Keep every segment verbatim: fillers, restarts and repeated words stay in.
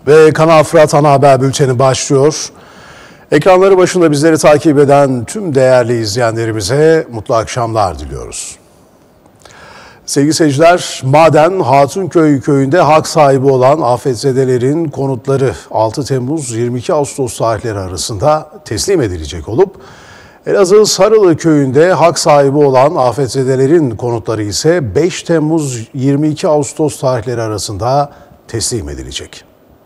Ve Kanal Fırat Ana Haber Bülteni başlıyor. Ekranları başında bizleri takip eden tüm değerli izleyenlerimize mutlu akşamlar diliyoruz. Sevgili seyirciler, Maden Hatunköy köyünde hak sahibi olan afetzedelerin konutları altı Temmuz yirmi iki Ağustos tarihleri arasında teslim edilecek olup Elazığ Sarılı köyünde hak sahibi olan afetzedelerin konutları ise beş Temmuz yirmi iki Ağustos tarihleri arasında teslim edilecek.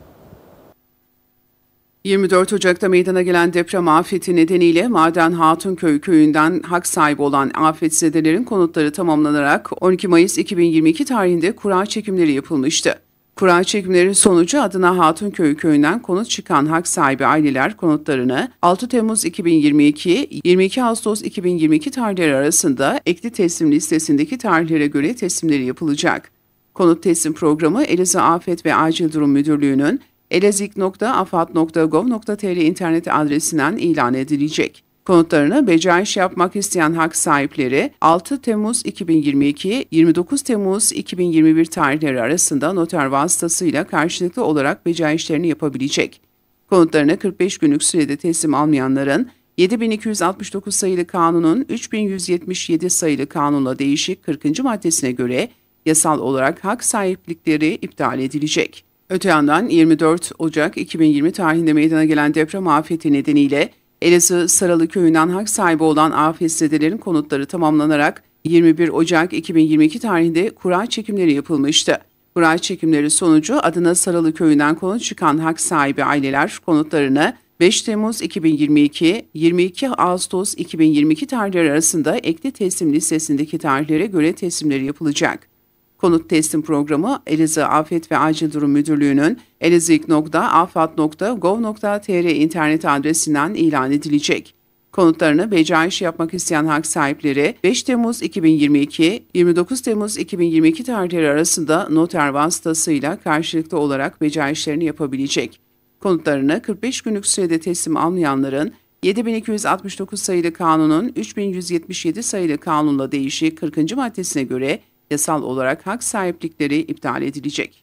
yirmi dört Ocak'ta meydana gelen deprem afeti nedeniyle Maden Hatunköy köyünden hak sahibi olan afetzedelerin konutları tamamlanarak on iki Mayıs iki bin yirmi iki tarihinde kura çekimleri yapılmıştı. Kura çekimleri sonucu adına Hatunköy köyünden konut çıkan hak sahibi aileler konutlarını altı Temmuz iki bin yirmi iki - yirmi iki Ağustos iki bin yirmi iki tarihleri arasında ekli teslim listesindeki tarihlere göre teslimleri yapılacak. Konut teslim programı Elazığ Afet ve Acil Durum Müdürlüğü'nün elezik nokta afad nokta gov nokta tr internet adresinden ilan edilecek. Konutlarını becaiş yapmak isteyen hak sahipleri altı Temmuz iki bin yirmi iki - yirmi dokuz Temmuz iki bin yirmi bir tarihleri arasında noter vasıtasıyla karşılıklı olarak becaişlerini yapabilecek. Konutlarını kırk beş günlük sürede teslim almayanların yedi bin iki yüz altmış dokuz sayılı kanunun üç bin yüz yetmiş yedi sayılı kanunla değişik kırkıncı maddesine göre yasal olarak hak sahiplikleri iptal edilecek. Öte yandan yirmi dört Ocak iki bin yirmi tarihinde meydana gelen deprem afeti nedeniyle Elazığ Sarılı köyünden hak sahibi olan afetzedelerin konutları tamamlanarak yirmi bir Ocak iki bin yirmi iki tarihinde kura çekimleri yapılmıştı. Kura çekimleri sonucu adına Sarılı köyünden konut çıkan hak sahibi aileler konutlarını beş Temmuz iki bin yirmi iki - yirmi iki Ağustos iki bin yirmi iki tarihleri arasında ekli teslim listesindeki tarihlere göre teslimleri yapılacak. Konut teslim programı Elazığ Afet ve Acil Durum Müdürlüğü'nün elezik nokta afad nokta gov nokta tr internet adresinden ilan edilecek. Konutlarını becaiş yapmak isteyen hak sahipleri beş Temmuz iki bin yirmi iki - yirmi dokuz Temmuz iki bin yirmi iki tarihleri arasında noter vasıtasıyla karşılıklı olarak becaişlerini yapabilecek. Konutlarını kırk beş günlük sürede teslim almayanların yedi bin iki yüz altmış dokuz sayılı kanunun üç bin yüz yetmiş yedi sayılı kanunla değişik kırkıncı maddesine göre yasal olarak hak sahiplikleri iptal edilecek.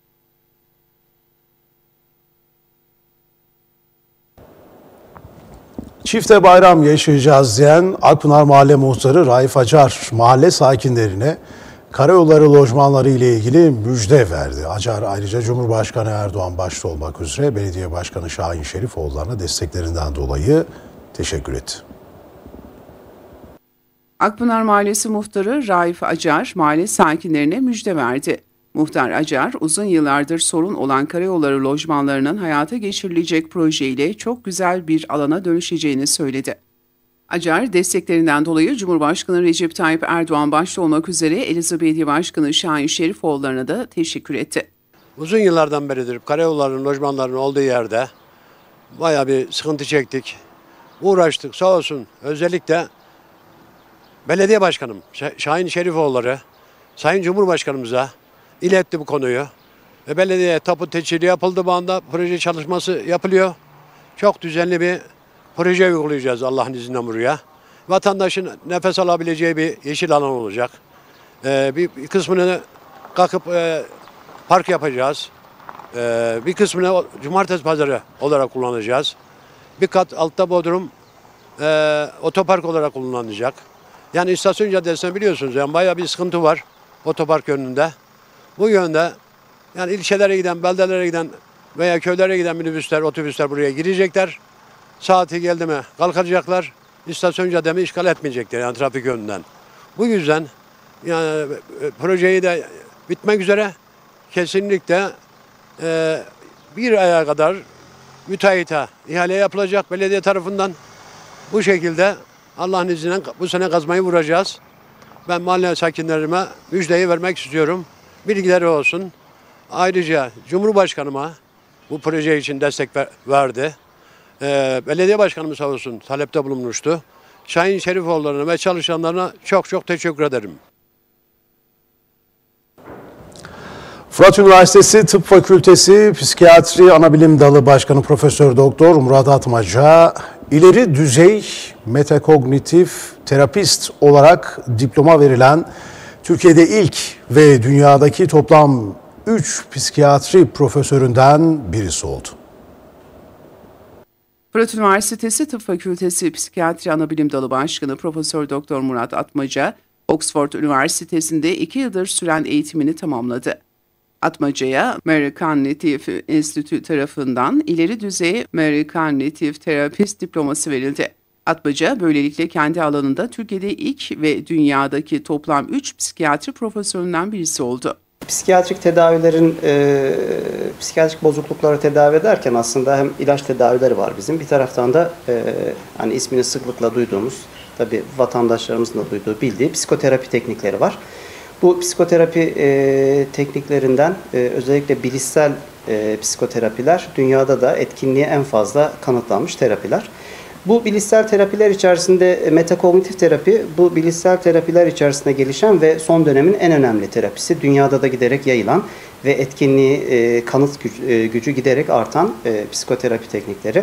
Çifte bayram yaşayacağız diyen Akpınar Mahalle Muhtarı Raif Acar, mahalle sakinlerine karayolları lojmanları ile ilgili müjde verdi. Acar ayrıca Cumhurbaşkanı Erdoğan başta olmak üzere Belediye Başkanı Şahin Şerifoğulları'na desteklerinden dolayı teşekkür etti. Akpınar Mahallesi Muhtarı Raif Acar, mahalle sakinlerine müjde verdi. Muhtar Acar, uzun yıllardır sorun olan karayolları lojmanlarının hayata geçirilecek projeyle çok güzel bir alana dönüşeceğini söyledi. Acar, desteklerinden dolayı Cumhurbaşkanı Recep Tayyip Erdoğan başta olmak üzere Elazığ Belediye Başkanı Şahin Şerifoğulları'na da teşekkür etti. Uzun yıllardan beridir karayollarının lojmanlarının olduğu yerde bayağı bir sıkıntı çektik. Uğraştık, sağ olsun özellikle Belediye Başkanım Şahin Şerifoğulları Sayın Cumhurbaşkanımıza iletti bu konuyu. Ve belediye tapu teçhili yapıldı, bu anda proje çalışması yapılıyor. Çok düzenli bir proje uygulayacağız Allah'ın izniyle buraya. Vatandaşın nefes alabileceği bir yeşil alan olacak. Ee, bir, bir kısmını kalkıp e, park yapacağız. Ee, bir kısmını cumartesi pazarı olarak kullanacağız. Bir kat altta bodrum e, otopark olarak kullanılacak. Yani istasyon caddesine biliyorsunuz yani bayağı bir sıkıntı var otopark yönünde. Bu yönde yani ilçelere giden, beldelere giden veya köylere giden minibüsler, otobüsler buraya girecekler. Saati geldi mi kalkacaklar. İstasyon caddemi işgal etmeyecekler yani trafik yönünden. Bu yüzden yani projeyi de bitmek üzere kesinlikle e, bir aya kadar müteahhite ihale yapılacak belediye tarafından. Bu şekilde Allah'ın izniyle bu sene kazmayı vuracağız. Ben mahalle sakinlerime müjdeyi vermek istiyorum. Bilgileri olsun. Ayrıca Cumhurbaşkanıma bu proje için destek verdi. Ee, Belediye Başkanımız sağ olsun talepte bulunmuştu. Şahin Şerifoğulları'na ve çalışanlarına çok çok teşekkür ederim. Fırat Üniversitesi Tıp Fakültesi Psikiyatri Anabilim Dalı Başkanı Profesör Doktor Murat Atmaca, ileri düzey metakognitif terapist olarak diploma verilen Türkiye'de ilk ve dünyadaki toplam üç psikiyatri profesöründen birisi oldu. Fırat Üniversitesi Tıp Fakültesi Psikiyatri Anabilim Dalı Başkanı Profesör Doktor Murat Atmaca, Oxford Üniversitesi'nde iki yıldır süren eğitimini tamamladı. Atmaca'ya American Native Institute tarafından ileri düzey American Native Therapist diploması verildi. Atmaca böylelikle kendi alanında Türkiye'de ilk ve dünyadaki toplam üç psikiyatri profesöründen birisi oldu. Psikiyatrik tedavilerin, e, psikiyatrik bozuklukları tedavi ederken aslında hem ilaç tedavileri var bizim. Bir taraftan da e, hani ismini sıklıkla duyduğumuz, tabii vatandaşlarımızın da duyduğu, bildiği psikoterapi teknikleri var. Bu psikoterapi e, tekniklerinden e, özellikle bilişsel e, psikoterapiler dünyada da etkinliği en fazla kanıtlanmış terapiler. Bu bilişsel terapiler içerisinde metakognitif terapi, bu bilişsel terapiler içerisinde gelişen ve son dönemin en önemli terapisi. Dünyada da giderek yayılan ve etkinliği, e, kanıt gücü, e, gücü giderek artan e, psikoterapi teknikleri.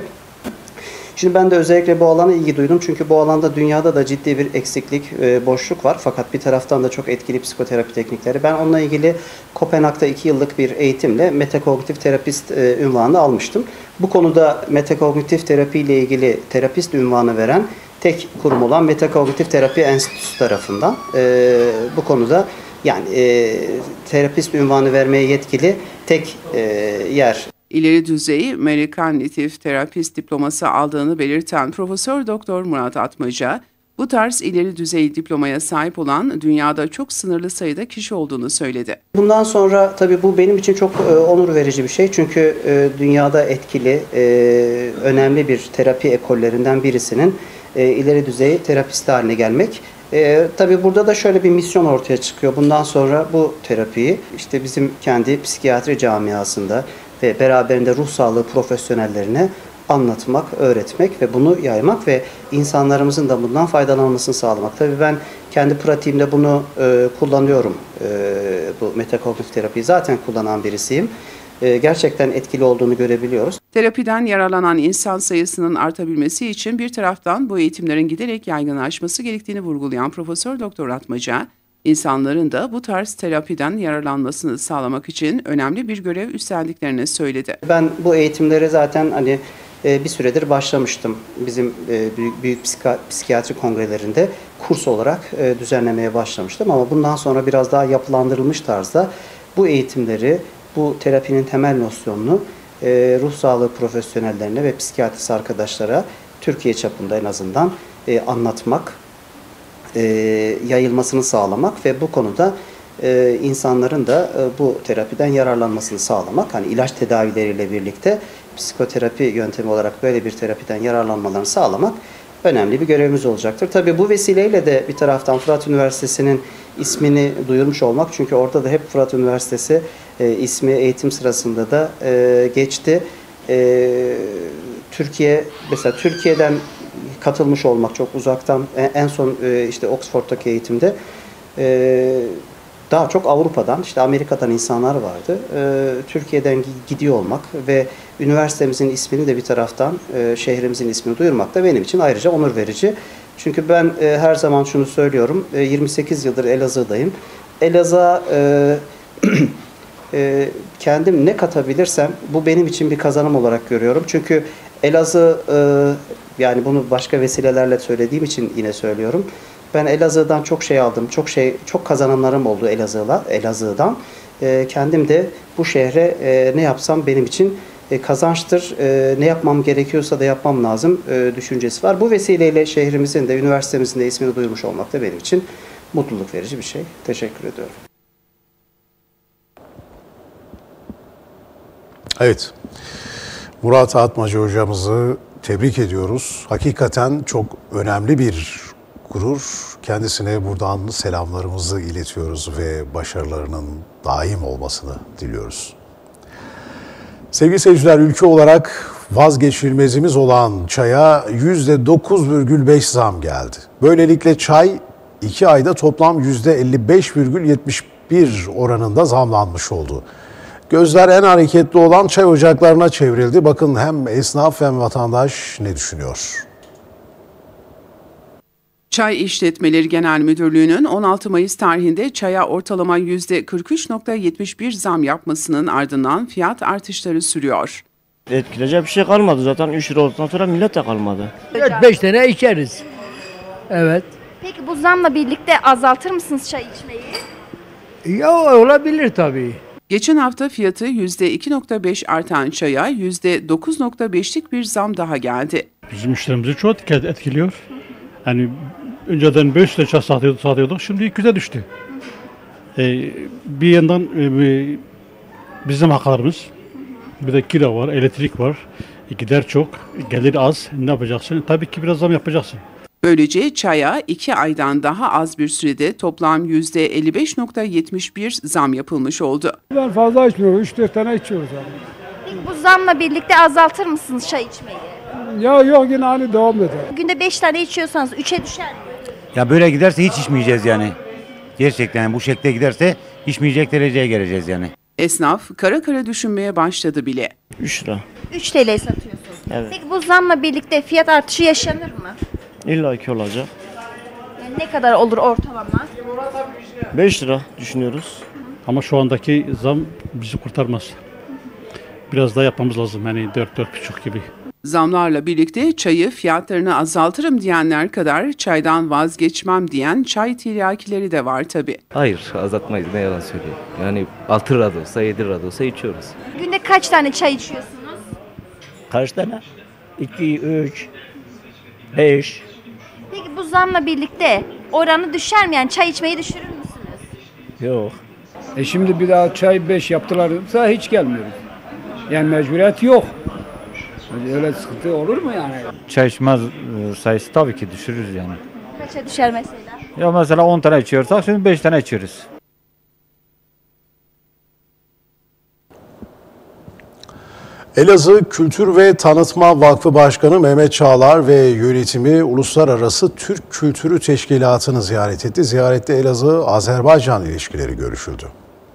Şimdi ben de özellikle bu alana ilgi duydum çünkü bu alanda dünyada da ciddi bir eksiklik, e, boşluk var. Fakat bir taraftan da çok etkili psikoterapi teknikleri. Ben onunla ilgili Kopenhag'da iki yıllık bir eğitimle metakognitif terapist e, ünvanı almıştım. Bu konuda metakognitif terapi ile ilgili terapist ünvanı veren tek kurum olan Metakognitif Terapi Enstitüsü tarafından e, bu konuda yani e, terapist ünvanı vermeye yetkili tek e, yer. İleri düzey American Native Therapist diploması aldığını belirten Profesör Doktor Murat Atmaca, bu tarz ileri düzey diplomaya sahip olan dünyada çok sınırlı sayıda kişi olduğunu söyledi. Bundan sonra tabii bu benim için çok e, onur verici bir şey. Çünkü e, dünyada etkili, e, önemli bir terapi ekollerinden birisinin e, ileri düzey terapist haline gelmek. E, tabii burada da şöyle bir misyon ortaya çıkıyor. Bundan sonra bu terapiyi işte bizim kendi psikiyatri camiasında ve beraberinde ruh sağlığı profesyonellerine anlatmak, öğretmek ve bunu yaymak ve insanlarımızın da bundan faydalanmasını sağlamak. Tabii ben kendi pratiğimde bunu e, kullanıyorum. E, bu metakognitif terapiyi zaten kullanan birisiyim. E, gerçekten etkili olduğunu görebiliyoruz. Terapiden yararlanan insan sayısının artabilmesi için bir taraftan bu eğitimlerin giderek yaygınlaşması gerektiğini vurgulayan Profesör Doktor Atmaca, İnsanların da bu tarz terapiden yararlanmasını sağlamak için önemli bir görev üstlendiklerini söyledi. Ben bu eğitimlere zaten hani bir süredir başlamıştım. Bizim büyük, büyük psikiyatri kongrelerinde kurs olarak düzenlemeye başlamıştım. Ama bundan sonra biraz daha yapılandırılmış tarzda bu eğitimleri, bu terapinin temel nosyonunu ruh sağlığı profesyonellerine ve psikiyatrist arkadaşlara Türkiye çapında en azından anlatmak, E, yayılmasını sağlamak ve bu konuda e, insanların da e, bu terapiden yararlanmasını sağlamak. Hani ilaç tedavileriyle birlikte psikoterapi yöntemi olarak böyle bir terapiden yararlanmalarını sağlamak önemli bir görevimiz olacaktır. Tabii bu vesileyle de bir taraftan Fırat Üniversitesi'nin ismini duyurmuş olmak. Çünkü orada da hep Fırat Üniversitesi e, ismi eğitim sırasında da e, geçti. E, Türkiye, mesela Türkiye'den katılmış olmak çok uzaktan, en son işte Oxford'daki eğitimde daha çok Avrupa'dan, işte Amerika'dan insanlar vardı. Türkiye'den gidiyor olmak ve üniversitemizin ismini de bir taraftan şehrimizin ismini duyurmak da benim için ayrıca onur verici. Çünkü ben her zaman şunu söylüyorum, yirmi sekiz yıldır Elazığ'dayım. Elazığ'a kendim ne katabilirsem bu benim için bir kazanım olarak görüyorum. Çünkü Elazığ, yani bunu başka vesilelerle söylediğim için yine söylüyorum. Ben Elazığ'dan çok şey aldım, çok şey, çok kazanımlarım oldu Elazığ'la, Elazığ'dan. Kendim de bu şehre ne yapsam benim için kazançtır, ne yapmam gerekiyorsa da yapmam lazım düşüncesi var. Bu vesileyle şehrimizin de, üniversitemizin de ismini duyurmuş olmak da benim için mutluluk verici bir şey. Teşekkür ediyorum. Evet, Murat Atmaca hocamızı tebrik ediyoruz. Hakikaten çok önemli bir gurur. Kendisine buradan selamlarımızı iletiyoruz ve başarılarının daim olmasını diliyoruz. Sevgili seyirciler, ülke olarak vazgeçilmezimiz olan çaya yüzde dokuz virgül beş zam geldi. Böylelikle çay iki ayda toplam yüzde elli beş virgül yetmiş bir oranında zamlanmış oldu. Gözler en hareketli olan çay ocaklarına çevrildi. Bakın hem esnaf hem vatandaş ne düşünüyor? Çay İşletmeleri Genel Müdürlüğü'nün on altı Mayıs tarihinde çaya ortalama yüzde kırk üç nokta yetmiş bir zam yapmasının ardından fiyat artışları sürüyor. Etkileyecek bir şey kalmadı zaten üç lira olduktan sonra millet de kalmadı. dört beş tane içeriz. Evet. Peki bu zamla birlikte azaltır mısınız çay içmeyi? Ya olabilir tabii. Geçen hafta fiyatı yüzde iki nokta beş artan çaya yüzde dokuz nokta beşlik bir zam daha geldi. Bizim müşterimizi çok etkiliyor. Yani önceden beş lira çay satıyorduk, satıyorduk şimdi iki yüze düştü. Ee, bir yandan e, bizim haklarımız, bir de kira var, elektrik var, e, gider çok, gelir az, ne yapacaksın? Tabii ki biraz zam yapacaksın. Böylece çaya iki aydan daha az bir sürede toplam yüzde elli beş nokta yetmiş bir zam yapılmış oldu. Ben fazla içmiyorum. üç dört tane içiyoruz abi. Peki bu zamla birlikte azaltır mısınız çay içmeyi? Ya yok yine aynı devam eder. Günde beş tane içiyorsanız üçe düşer mi? Ya böyle giderse hiç içmeyeceğiz yani. Gerçekten yani bu şekilde giderse içmeyecek dereceye geleceğiz yani. Esnaf kara kara düşünmeye başladı bile. üç lira. üç T L'ye satıyorsunuz. Evet. Peki bu zamla birlikte fiyat artışı yaşanır mı? İlla ki olacak. Yani ne kadar olur ortalama? beş lira düşünüyoruz. Ama şu andaki zam bizi kurtarmaz. Biraz daha yapmamız lazım yani dört dört buçuk gibi. Zamlarla birlikte çayı fiyatlarını azaltırım diyenler kadar çaydan vazgeçmem diyen çay tiryakileri de var tabii. Hayır, azaltmayız, ne yalan söyleyeyim. Yani altı lira da olsa yedi lira da olsa içiyoruz. Günde kaç tane çay içiyorsunuz? Kaç tane? iki, üç, beş. Peki bu zamla birlikte oranı düşer mi? Yani çay içmeyi düşürür müsünüz? Yok. E şimdi bir daha çay beş yaptılarsa hiç gelmiyoruz. Yani mecburiyet yok. Öyle sıkıntı olur mu yani? Çay içmez sayısı tabii ki düşürürüz yani. Kaça düşer mesela? Ya mesela on tane içiyorsak şimdi beş tane içiyoruz. Elazığ Kültür ve Tanıtma Vakfı Başkanı Mehmet Çağlar ve yönetimi Uluslararası Türk Kültürü Teşkilatı'nı ziyaret etti. Ziyarette Elazığ-Azerbaycan ilişkileri görüşüldü.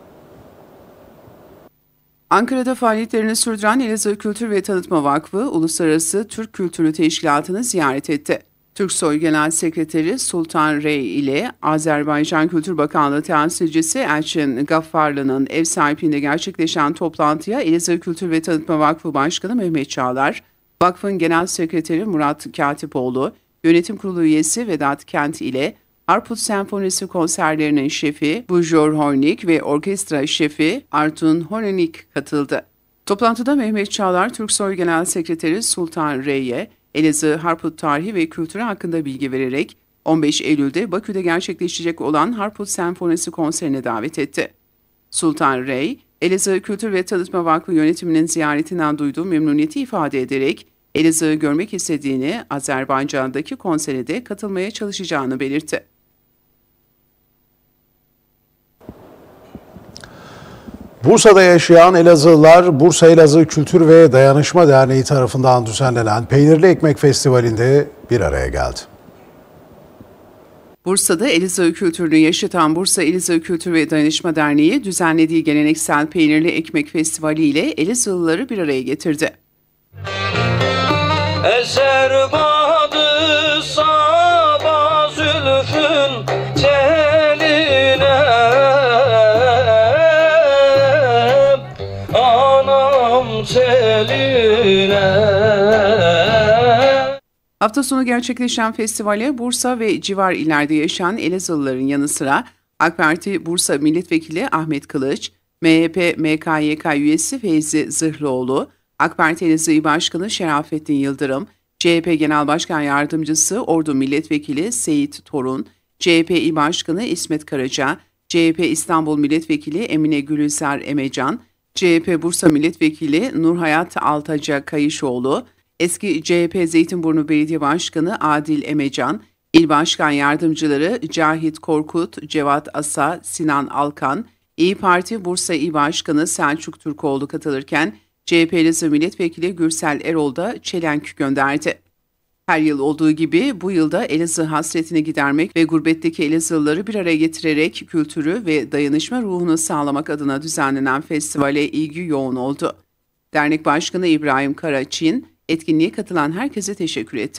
Ankara'da faaliyetlerini sürdüren Elazığ Kültür ve Tanıtma Vakfı, Uluslararası Türk Kültürü Teşkilatı'nı ziyaret etti. Türksoy Genel Sekreteri Sultan Rey ile Azerbaycan Kültür Bakanlığı temsilcisi Elçin Gaffarlı'nın ev sahipliğinde gerçekleşen toplantıya Elazığ Kültür ve Tanıtma Vakfı Başkanı Mehmet Çağlar, vakfın Genel Sekreteri Murat Katipoğlu, Yönetim Kurulu üyesi Vedat Kent ile Harput Senfonisi konserlerinin şefi Bujor Hornik ve orkestra şefi Artun Hornik katıldı. Toplantıda Mehmet Çağlar, Türksoy Genel Sekreteri Sultan Rey'e Elazığ Harput tarihi ve kültürü hakkında bilgi vererek on beş Eylül'de Bakü'de gerçekleşecek olan Harput Senfonisi konserine davet etti. Sultan Rey, Elazığ Kültür ve Tanıtma Vakfı yönetiminin ziyaretinden duyduğu memnuniyeti ifade ederek Elazığ'ı görmek istediğini, Azerbaycan'daki konsere de katılmaya çalışacağını belirtti. Bursa'da yaşayan Elazığlılar, Bursa Elazığ Kültür ve Dayanışma Derneği tarafından düzenlenen Peynirli Ekmek Festivali'nde bir araya geldi. Bursa'da Elazığ kültürünü yaşatan Bursa Elazığ Kültür ve Dayanışma Derneği düzenlediği geleneksel Peynirli Ekmek Festivali ile Elazığlıları bir araya getirdi. Eser badı sabah zülfün teline, anam teline. Hafta sonu gerçekleşen festivale Bursa ve civar illerde yaşayan Elazığlıların yanı sıra AK Parti Bursa Milletvekili Ahmet Kılıç, M H P M K Y K üyesi Feyzi Zırhlıoğlu, AK Parti Elazığ İl Başkanı Şerafettin Yıldırım, C H P Genel Başkan Yardımcısı Ordu Milletvekili Seyit Torun, C H P İl Başkanı İsmet Karaca, C H P İstanbul Milletvekili Emine Gülüzer Emecan, C H P Bursa Milletvekili Nurhayat Altaca Kayışoğlu, eski C H P Zeytinburnu Belediye Başkanı Adil Emecan, İl Başkan Yardımcıları Cahit Korkut, Cevat Asa, Sinan Alkan, İYİ Parti Bursa İl Başkanı Selçuk Türkoğlu katılırken C H P Elazığ Milletvekili Gürsel Erol da çelenk gönderdi. Her yıl olduğu gibi bu yılda Elazığ hasretini gidermek ve gurbetteki Elazığlıları bir araya getirerek kültürü ve dayanışma ruhunu sağlamak adına düzenlenen festivale ilgi yoğun oldu. Dernek Başkanı İbrahim Karaçin, etkinliğe katılan herkese teşekkür etti.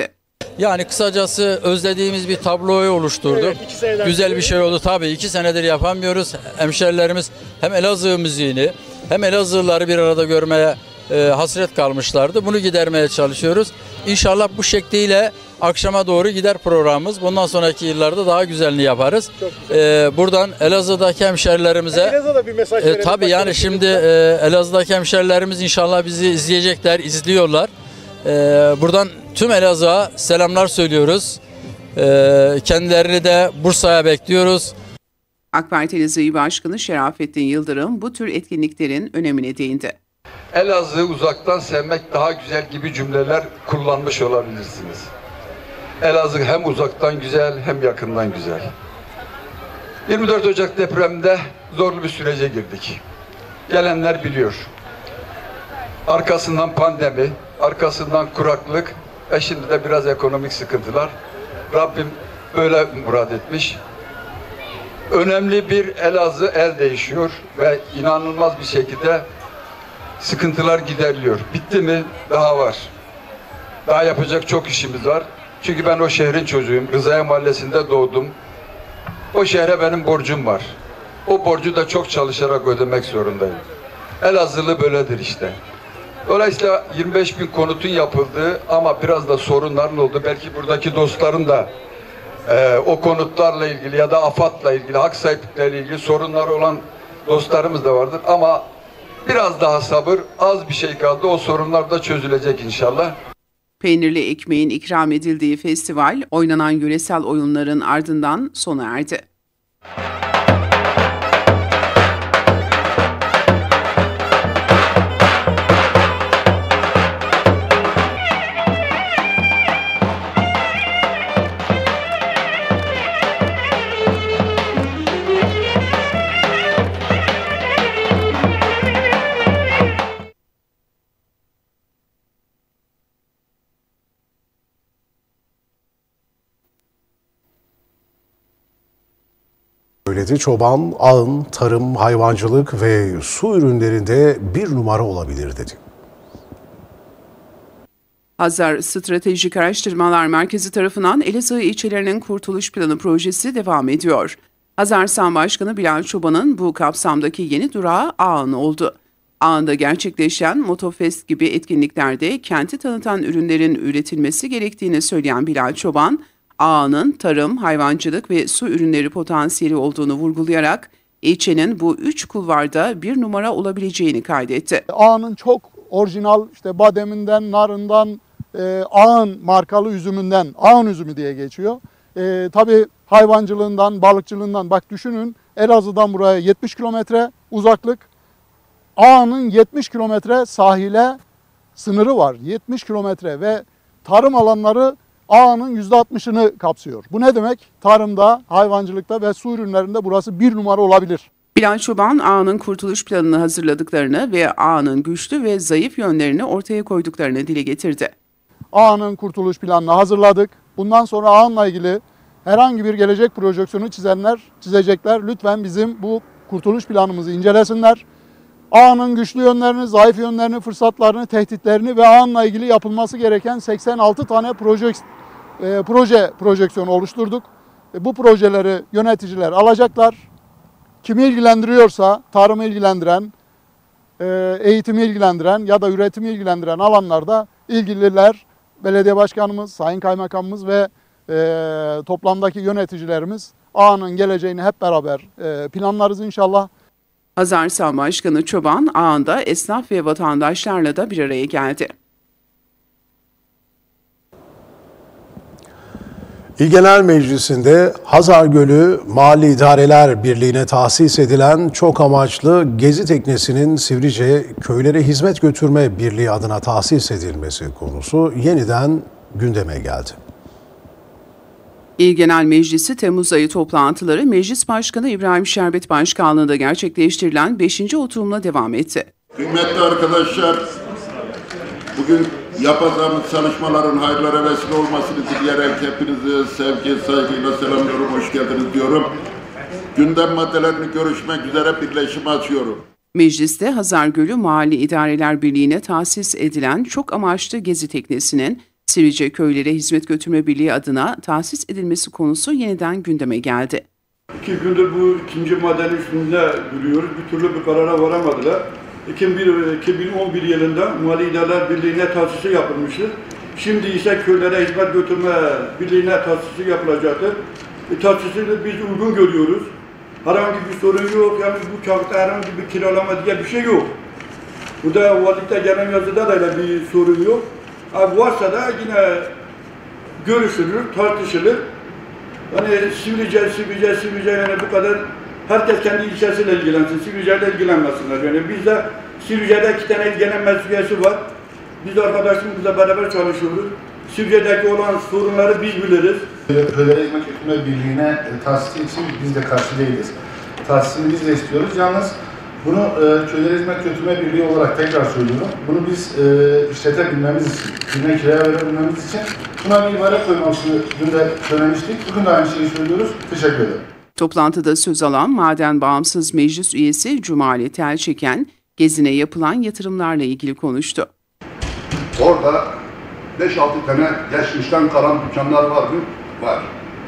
Yani kısacası özlediğimiz bir tabloyu oluşturduk. Evet, Güzel bir şey oldu tabii. iki senedir yapamıyoruz. Hemşerilerimiz hem Elazığ müziğini hem Elazığlıları bir arada görmeye e, hasret kalmışlardı. Bunu gidermeye çalışıyoruz. İnşallah bu şekliyle akşama doğru gider programımız. Bundan sonraki yıllarda daha güzelini yaparız. Ee, buradan Elazığ'daki hemşerilerimize Elazığ'da bir mesaj e, tabii yani şimdi e, Elazığ'daki hemşerilerimiz inşallah bizi izleyecekler, izliyorlar. E, buradan tüm Elazığ'a selamlar söylüyoruz. E, kendilerini de Bursa'ya bekliyoruz. AK Parti Elazığ İl Başkanı Şerafettin Yıldırım bu tür etkinliklerin önemine değindi. Elazığ'ı uzaktan sevmek daha güzel gibi cümleler kullanmış olabilirsiniz. Elazığ hem uzaktan güzel hem yakından güzel. yirmi dört Ocak depreminde zorlu bir sürece girdik. Gelenler biliyor. Arkasından pandemi, arkasından kuraklık ve şimdi de biraz ekonomik sıkıntılar. Rabbim böyle murad etmiş. Önemli bir Elazığ el değişiyor ve inanılmaz bir şekilde sıkıntılar gideriliyor. Bitti mi? Daha var. Daha yapacak çok işimiz var. Çünkü ben o şehrin çocuğuyum. Rızaya Mahallesi'nde doğdum. O şehre benim borcum var. O borcu da çok çalışarak ödemek zorundayım. Elazığlı böyledir işte. Dolayısıyla yirmi beş bin konutun yapıldığı ama biraz da sorunlarla oldu. Belki buradaki dostların da e, o konutlarla ilgili ya da AFAD'la ilgili, hak sahiplikleriyle ilgili sorunları olan dostlarımız da vardır. Ama biraz daha sabır, az bir şey kaldı. O sorunlar da çözülecek inşallah. Peynirli ekmeğin ikram edildiği festival, oynanan yöresel oyunların ardından sona erdi. Söyledi. Çoban, ağın, tarım, hayvancılık ve su ürünlerinde bir numara olabilir dedi. Hazar Stratejik Araştırmalar Merkezi tarafından Elazığ ilçelerinin Kurtuluş Planı projesi devam ediyor. Hazarsan Başkanı Bilal Çoban'ın bu kapsamdaki yeni durağı Ağın oldu. Ağın'da gerçekleşen Motofest gibi etkinliklerde kenti tanıtan ürünlerin üretilmesi gerektiğini söyleyen Bilal Çoban, Ağın'ın tarım, hayvancılık ve su ürünleri potansiyeli olduğunu vurgulayarak ilçenin bu üç kulvarda bir numara olabileceğini kaydetti. Ağın'ın çok orijinal işte bademinden, narından, e, Ağın markalı üzümünden, Ağın üzümü diye geçiyor. E, tabii hayvancılığından, balıkçılığından bak düşünün Elazığ'dan buraya yetmiş kilometre uzaklık. Ağın'ın yetmiş kilometre sahile sınırı var. yetmiş kilometre ve tarım alanları Ağın'ın yüzde altmışını kapsıyor. Bu ne demek? Tarımda, hayvancılıkta ve su ürünlerinde burası bir numara olabilir. Bilal Çoban, Ağın'ın kurtuluş planını hazırladıklarını ve Ağın'ın güçlü ve zayıf yönlerini ortaya koyduklarını dile getirdi. Ağın'ın kurtuluş planını hazırladık. Bundan sonra Ağın'la ilgili herhangi bir gelecek projeksiyonu çizenler, çizecekler. Lütfen bizim bu kurtuluş planımızı incelesinler. Ağın'ın güçlü yönlerini, zayıf yönlerini, fırsatlarını, tehditlerini ve Ağın'la ilgili yapılması gereken seksen altı tane proje, e, proje projeksiyonu oluşturduk. E, bu projeleri yöneticiler alacaklar. Kimi ilgilendiriyorsa, tarımı ilgilendiren, e, eğitimi ilgilendiren ya da üretimi ilgilendiren alanlarda ilgililer, belediye başkanımız, sayın kaymakamımız ve e, toplamdaki yöneticilerimiz Ağın'ın geleceğini hep beraber e, planlarız inşallah. Hazarsan Başkanı Çoban, Ağın'da esnaf ve vatandaşlarla da bir araya geldi. İl Genel Meclisi'nde Hazar Gölü Mahalli İdareler Birliği'ne tahsis edilen çok amaçlı gezi teknesinin Sivrice Köylere Hizmet Götürme Birliği adına tahsis edilmesi konusu yeniden gündeme geldi. İl Genel Meclisi Temmuz ayı toplantıları Meclis Başkanı İbrahim Şerbet Başkanlığı'nda gerçekleştirilen beşinci oturumla devam etti. Kıymetli arkadaşlar, bugün yapacağımız çalışmaların hayırlara vesile olmasını dileyerek hepinizi sevgi, saygıyla selamlıyorum, hoş geldiniz diyorum. Gündem maddelerini görüşmek üzere birleşimi açıyorum. Mecliste Hazar Gölü Mahalli İdareler Birliği'ne tahsis edilen çok amaçlı gezi teknesinin Sivrice Köylere Hizmet Götürme Birliği adına tahsis edilmesi konusu yeniden gündeme geldi. İki gündür bu ikinci maddenin üstünde duruyoruz. Bir türlü bir karara varamadılar. iki bin on bir yılında Mali İdareler Birliği'ne tahsisi yapılmıştır. Şimdi ise Köylere Hizmet Götürme Birliği'ne tahsisi yapılacaktır. E, tahsisini biz uygun görüyoruz. Herhangi bir sorun yok. Yani bu kağıtta herhangi bir kiralama diye bir şey yok. Burada valilikte gelen yazıda da öyle bir sorun yok. Abi varsa da yine görüşülür, tartışılır. Hani Sivrice, Sivrice, Sivrice yani bu kadar herkes kendi ilçesiyle ilgilensin, Sivrice ile ilgilenmesinler. Yani bizde Sivrice'de iki tane ilgilenmez üyesi var. Biz arkadaşlarımızla beraber çalışıyoruz. Sivrice'deki olan sorunları biz biliriz. Köylere Hizmet Götürme Birliği'ne tahsisi için biz de karşı değiliz. Tahsisini biz de istiyoruz. Yalnız bunu e, Köylere Hizmet Götürme Birliği olarak tekrar söylüyorum. Bunu biz e, işletebilmemiz için, birine kiraya verebilmemiz için buna bir ibare koymasını dün de söylemiştik. Bugün de aynı şeyi söylüyoruz. Teşekkür ederim. Toplantıda söz alan Maden Bağımsız Meclis Üyesi Cumali Telçeken, Gezin'e yapılan yatırımlarla ilgili konuştu. Orada beş altı tane geçmişten kalan dükkanlar var mı? Var.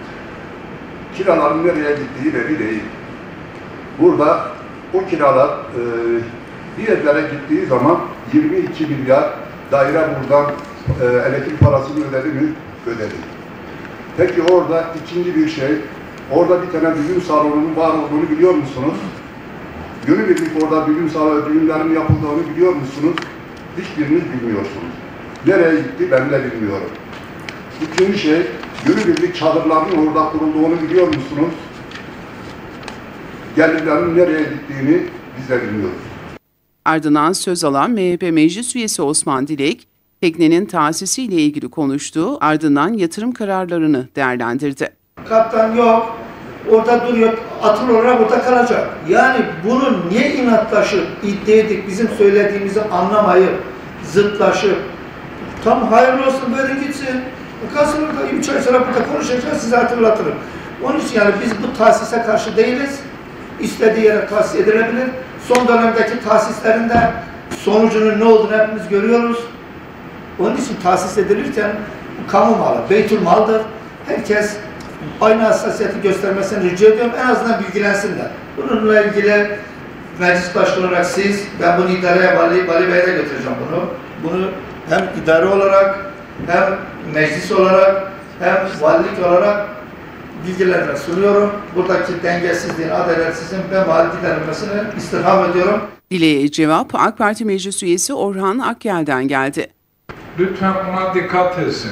Kiraların nereye gittiği belli değil. Burada o kiralar e, bir yerlere gittiği zaman yirmi iki milyar daire buradan e, elektrik parasını ödedi mi? Ödedi. Peki orada ikinci bir şey, orada bir tane düğün salonunun var olduğunu biliyor musunuz? Günübirlik orada düğün salonu, düğünlerin yapıldığını biliyor musunuz? Hiçbiriniz bilmiyorsunuz. Nereye gitti ben de bilmiyorum. İkinci şey, günübirlik çadırların orada kurulduğunu biliyor musunuz? Gelirlerin nereye gittiğini biz de bilmiyoruz. Ardından söz alan M H P Meclis Üyesi Osman Dilek, teknenin tahsisiyle ilgili konuştu, ardından yatırım kararlarını değerlendirdi. Kaptan yok, orada duruyor, atıl olarak orada kalacak. Yani bunu niye inatlaşıp, iddia edip bizim söylediğimizi anlamayıp, zıtlaşıp, tam hayırlı olsun böyle gitsin. Kalsın orada üç ay sonra burada konuşacağız, size hatırlatırım. Onun için yani biz bu tahsise karşı değiliz. İstediği yere tahsis edilebilir. Son dönemdeki tahsislerin de sonucunun ne olduğunu hepimiz görüyoruz. Onun için tahsis edilirken bu kamu malı, beytül maldır. Herkes aynı hassasiyeti göstermesini rica ediyorum. En azından bilgilensinler. Bununla ilgili meclis başkanı olarak siz, ben bunu idareye, Vali, Vali Bey'e de götüreceğim bunu. Bunu hem idare olarak, hem meclis olarak, hem valilik olarak bilgilerine sunuyorum. Buradaki dengesizliğin, adaletsizliğin ve mal giderilmesini istirham ediyorum. Dileğe cevap AK Parti Meclis Üyesi Orhan Akyel'den geldi. Lütfen buna dikkat etsin.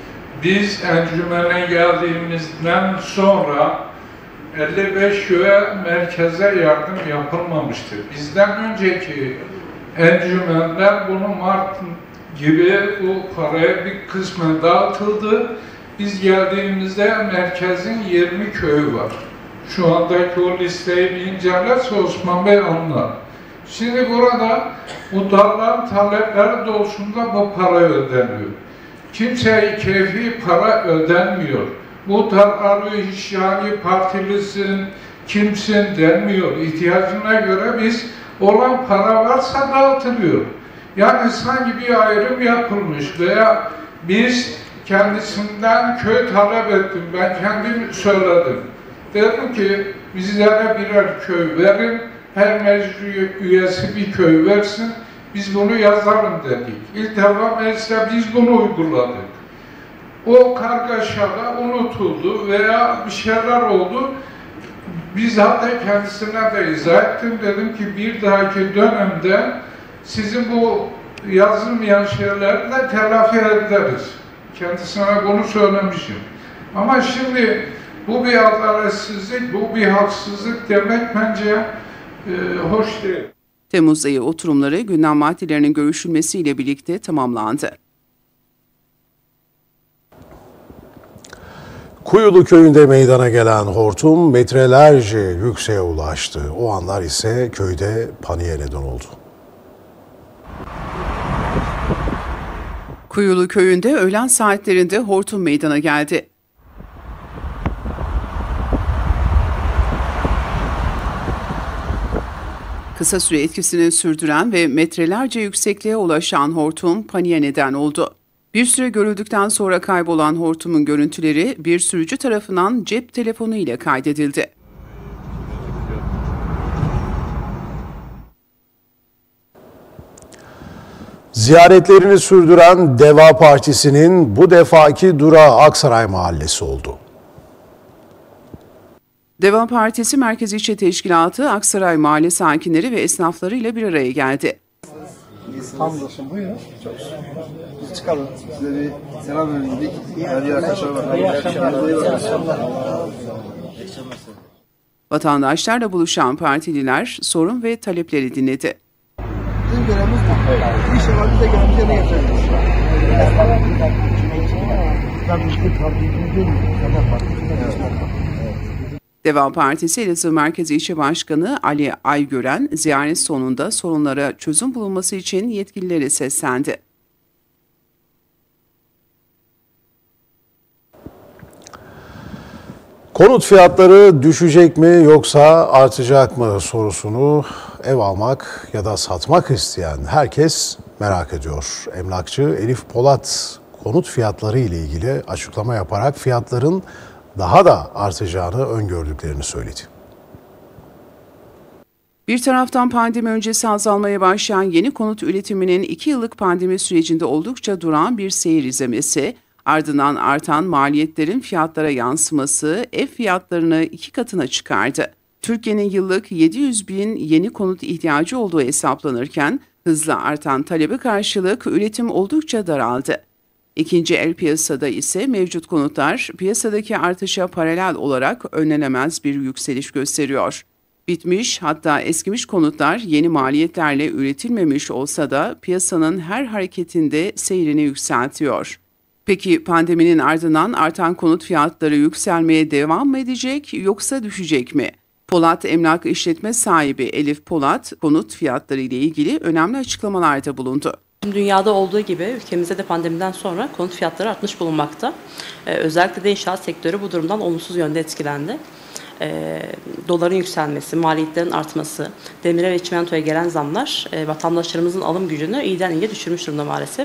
Biz encümene geldiğimizden sonra elli beş köye merkeze yardım yapılmamıştır. Bizden önceki encümenler bunu Mart gibi bu paraya bir kısmen dağıtıldı. Biz geldiğimizde merkezin yirmi köyü var. Şu andaki o listeyi bir incelerse Osman Bey anlar. Şimdi burada bu darlan talepleri doğrultusunda bu para ödeniyor. Kimseye keyfi para ödenmiyor. Bu dar arıyor hiç yani partilisin, kimsin denmiyor. İhtiyacına göre biz olan para varsa dağıtılıyor. Yani sanki bir ayrım yapılmış veya biz kendisinden köy talep ettim. Ben kendim söyledim. Dedim ki bizlere birer köy verin. Her meclis üyesi bir köy versin. Biz bunu yazalım dedik. İlk defa mecliste biz bunu uyguladık. O kargaşada unutuldu veya bir şeyler oldu. Biz hatta kendisine de izah ettim. Dedim ki bir dahaki dönemde sizin bu yazılmayan şeyleri de telafi ederiz. Kendisine bunu söylemişim. Ama şimdi bu bir adaletsizlik, bu bir haksızlık demek bence e, hoş değil. Temmuz ayı oturumları gündem maddelerinin görüşülmesiyle birlikte tamamlandı. Kuyulu köyünde meydana gelen hortum metrelerce yükseğe ulaştı. O anlar ise köyde paniğe neden oldu. Kuyulu köyünde öğlen saatlerinde hortum meydana geldi. Kısa süre etkisini sürdüren ve metrelerce yüksekliğe ulaşan hortum paniğe neden oldu. Bir süre görüldükten sonra kaybolan hortumun görüntüleri bir sürücü tarafından cep telefonu ile kaydedildi. Ziyaretlerini sürdüren Deva Partisi'nin bu defaki durağı Aksaray Mahallesi oldu. Deva Partisi Merkez İlçe Teşkilatı Aksaray Mahalle sakinleri ve esnaflarıyla bir araya geldi. Hamdolsun, buyurun. Biz çıkalım. Size bir selam verdik. Hadi arkadaşlar. İyi akşamlar. Vatandaşlarla buluşan partililer sorun ve talepleri dinledi. Bizim görevimiz bu. İnşallah biz de görevimize ne yapacağız? Deva Partisi Elazığ Merkez İlçe Başkanı Ali Aygören, ziyaret sonunda sorunlara çözüm bulunması için yetkililere seslendi. Konut fiyatları düşecek mi yoksa artacak mı sorusunu ev almak ya da satmak isteyen herkes merak ediyor. Emlakçı Elif Polat konut fiyatları ile ilgili açıklama yaparak fiyatların daha da artacağını öngördüklerini söyledi. Bir taraftan pandemi öncesi azalmaya başlayan yeni konut üretiminin iki yıllık pandemi sürecinde oldukça duran bir seyir izlemesi, ardından artan maliyetlerin fiyatlara yansıması ev fiyatlarını iki katına çıkardı. Türkiye'nin yıllık yedi yüz bin yeni konut ihtiyacı olduğu hesaplanırken hızla artan talebe karşılık üretim oldukça daraldı. İkinci el piyasada ise mevcut konutlar piyasadaki artışa paralel olarak önlenemez bir yükseliş gösteriyor. Bitmiş hatta eskimiş konutlar yeni maliyetlerle üretilmemiş olsa da piyasanın her hareketinde seyrini yükseltiyor. Peki pandeminin ardından artan konut fiyatları yükselmeye devam mı edecek yoksa düşecek mi? Polat Emlak İşletme sahibi Elif Polat, konut fiyatları ile ilgili önemli açıklamalarda bulundu. Dünyada olduğu gibi ülkemizde de pandemiden sonra konut fiyatları artmış bulunmakta. Ee, özellikle de inşaat sektörü bu durumdan olumsuz yönde etkilendi. Ee, doların yükselmesi, maliyetlerin artması, demire ve çimentoya gelen zamlar e, vatandaşlarımızın alım gücünü iyiden iyiye düşürmüş durumda maalesef.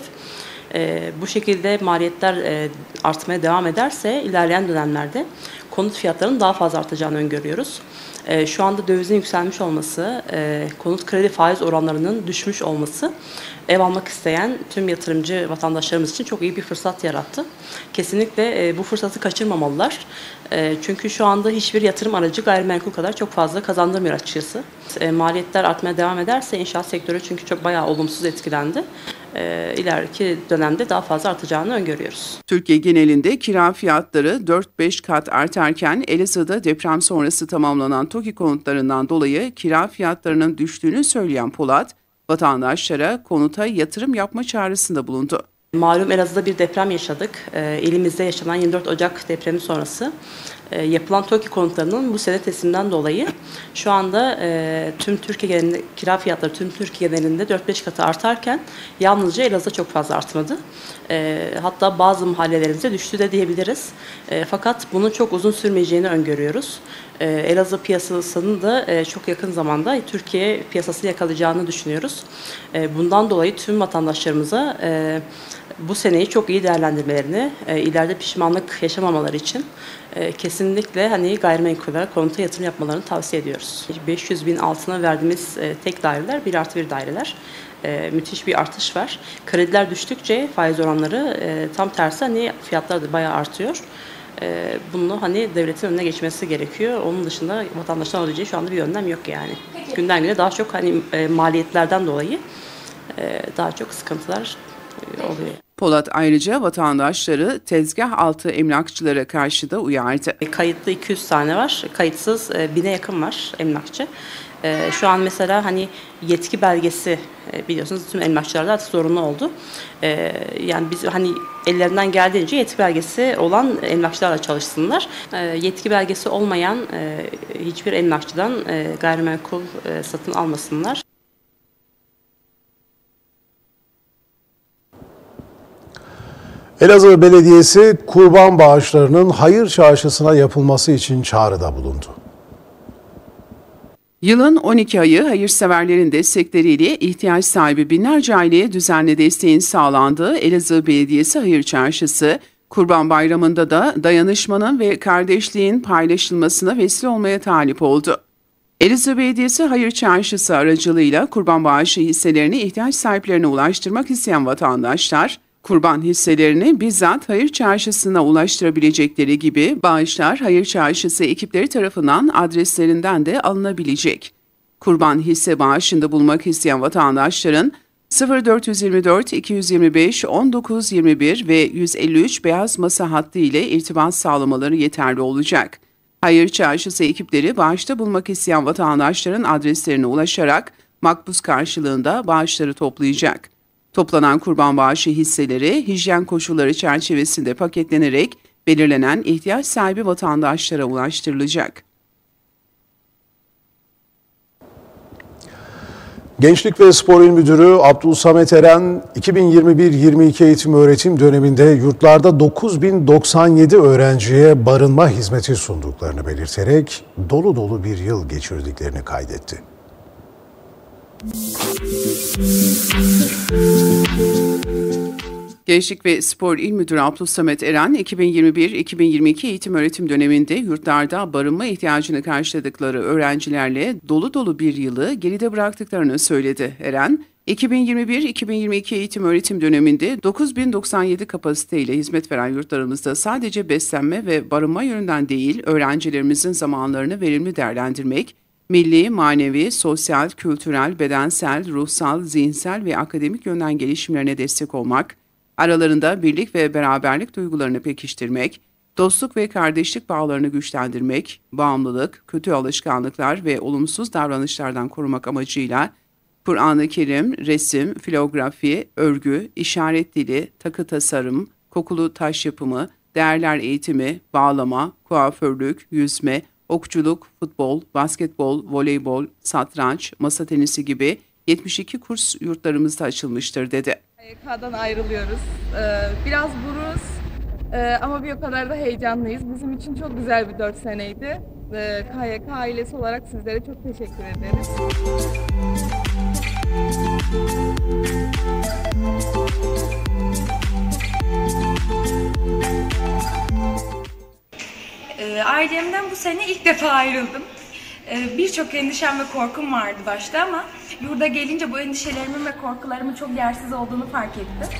E, bu şekilde maliyetler e, artmaya devam ederse ilerleyen dönemlerde konut fiyatlarının daha fazla artacağını öngörüyoruz. E, şu anda dövizin yükselmiş olması, e, konut kredi faiz oranlarının düşmüş olması ev almak isteyen tüm yatırımcı vatandaşlarımız için çok iyi bir fırsat yarattı. Kesinlikle e, bu fırsatı kaçırmamalılar. E, çünkü şu anda hiçbir yatırım aracı gayrimenkul kadar çok fazla kazandırmıyor açıkçası. E, maliyetler artmaya devam ederse inşaat sektörü çünkü çok bayağı olumsuz etkilendi. E, ileriki dönemde daha fazla artacağını öngörüyoruz. Türkiye genelinde kira fiyatları dört beş kat artarken Elazığ'da deprem sonrası tamamlanan TOKİ konutlarından dolayı kira fiyatlarının düştüğünü söyleyen Polat, vatandaşlara konuta yatırım yapma çağrısında bulundu. Malum Elazığ'da bir deprem yaşadık. E, elimizde yaşanan yirmi dört Ocak depremi sonrası e, yapılan TOKİ konutlarının bu sene tesliminden dolayı şu anda e, tüm Türkiye genelinde kira fiyatları tüm Türkiye genelinde dört beş katı artarken yalnızca Elazığ'da çok fazla artmadı. E, hatta bazı mahallelerimizde düştü de diyebiliriz. E, fakat bunun çok uzun sürmeyeceğini öngörüyoruz. E, Elazığ piyasasının da e, çok yakın zamanda Türkiye piyasası yakalayacağını düşünüyoruz. E, bundan dolayı tüm vatandaşlarımıza e, bu seneyi çok iyi değerlendirmelerini, e, ileride pişmanlık yaşamamaları için e, kesinlikle hani gayrimenkullere, konuta yatırım yapmalarını tavsiye ediyoruz. beş yüz bin altına verdiğimiz e, tek daireler bir artı bir daireler. E, müthiş bir artış var. Krediler düştükçe faiz oranları e, tam tersi hani fiyatlar da bayağı artıyor. E, bunu hani devletin önüne geçmesi gerekiyor. Onun dışında vatandaştan alabileceği şu anda bir önlem yok yani. Günden güne daha çok hani e, maliyetlerden dolayı e, daha çok sıkıntılar e, oluyor. Polat ayrıca vatandaşları tezgah altı emlakçılara karşı da uyardı. Kayıtlı iki yüz tane var, kayıtsız bine yakın var emlakçı. Şu an mesela hani yetki belgesi biliyorsunuz tüm emlakçılarda artık zorunlu oldu. Yani biz hani ellerinden geldiğince yetki belgesi olan emlakçılarla çalışsınlar. Yetki belgesi olmayan hiçbir emlakçıdan gayrimenkul satın almasınlar. Elazığ Belediyesi kurban bağışlarının hayır çarşısına yapılması için çağrıda bulundu. Yılın on iki ayı hayırseverlerin destekleriyle ihtiyaç sahibi binlerce aileye düzenli desteğin sağlandığı Elazığ Belediyesi Hayır Çarşısı, Kurban Bayramı'nda da dayanışmanın ve kardeşliğin paylaşılmasına vesile olmaya talip oldu. Elazığ Belediyesi Hayır Çarşısı aracılığıyla kurban bağışı hisselerini ihtiyaç sahiplerine ulaştırmak isteyen vatandaşlar, kurban hisselerini bizzat Hayır Çarşısı'na ulaştırabilecekleri gibi bağışlar Hayır Çarşısı ekipleri tarafından adreslerinden de alınabilecek. Kurban hisse bağışında bulunmak isteyen vatandaşların sıfır dört yüz yirmi dört iki yüz yirmi beş on dokuz yirmi bir ve yüz elli üç beyaz masa hattı ile irtibat sağlamaları yeterli olacak. Hayır Çarşısı ekipleri bağışta bulunmak isteyen vatandaşların adreslerine ulaşarak makbuz karşılığında bağışları toplayacak. Toplanan kurban bağışı hisseleri hijyen koşulları çerçevesinde paketlenerek belirlenen ihtiyaç sahibi vatandaşlara ulaştırılacak. Gençlik ve Spor İl Müdürü Abdülsamet Eren, iki bin yirmi bir yirmi iki eğitim öğretim döneminde yurtlarda dokuz bin doksan yedi öğrenciye barınma hizmeti sunduklarını belirterek dolu dolu bir yıl geçirdiklerini kaydetti. Gençlik ve Spor İl Müdürü Abdülsamet Eren, iki bin yirmi bir iki bin yirmi iki eğitim öğretim döneminde yurtlarda barınma ihtiyacını karşıladıkları öğrencilerle dolu dolu bir yılı geride bıraktıklarını söyledi. Eren, iki bin yirmi bir iki bin yirmi iki eğitim öğretim döneminde dokuz bin doksan yedi kapasiteyle hizmet veren yurtlarımızda sadece beslenme ve barınma yönünden değil, öğrencilerimizin zamanlarını verimli değerlendirmek, milli, manevi, sosyal, kültürel, bedensel, ruhsal, zihinsel ve akademik yönden gelişimlerine destek olmak, aralarında birlik ve beraberlik duygularını pekiştirmek, dostluk ve kardeşlik bağlarını güçlendirmek, bağımlılık, kötü alışkanlıklar ve olumsuz davranışlardan korumak amacıyla Kur'an-ı Kerim, resim, filografi, örgü, işaret dili, takı tasarım, kokulu taş yapımı, değerler eğitimi, bağlama, kuaförlük, yüzme, okçuluk, futbol, basketbol, voleybol, satranç, masa tenisi gibi yetmiş iki kurs yurtlarımızda açılmıştır dedi. K Y K'dan ayrılıyoruz. Ee, biraz buruz ee, ama bir o kadar da heyecanlıyız. Bizim için çok güzel bir dört seneydi. Ee, K Y K ailesi olarak sizlere çok teşekkür ederiz. Ee, ailemden bu sene ilk defa ayrıldım. Ee, Birçok endişem ve korkum vardı başta ama yurda gelince bu endişelerimin ve korkularımın çok yersiz olduğunu fark ettim.